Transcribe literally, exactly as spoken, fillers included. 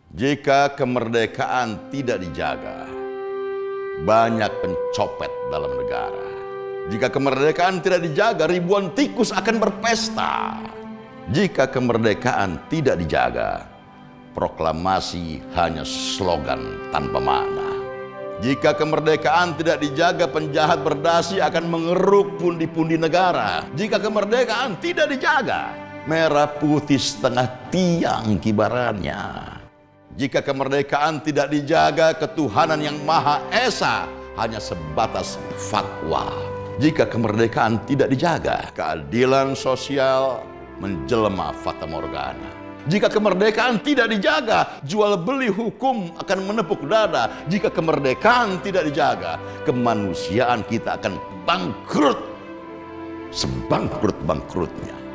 Jika kemerdekaan tidak dijaga, banyak pencopet dalam negara. Jika kemerdekaan tidak dijaga, ribuan tikus akan berpesta. Jika kemerdekaan tidak dijaga, proklamasi hanya slogan tanpa makna. Jika kemerdekaan tidak dijaga, penjahat berdasi akan mengeruk pundi-pundi negara. Jika kemerdekaan tidak dijaga, merah putih setengah tiang kibarannya. Jika kemerdekaan tidak dijaga, ketuhanan yang Maha Esa hanya sebatas fatwa. Jika kemerdekaan tidak dijaga, keadilan sosial menjelma fata morgana. Jika kemerdekaan tidak dijaga, jual beli hukum akan menepuk dada. Jika kemerdekaan tidak dijaga, kemanusiaan kita akan bangkrut sebangkrut-bangkrutnya.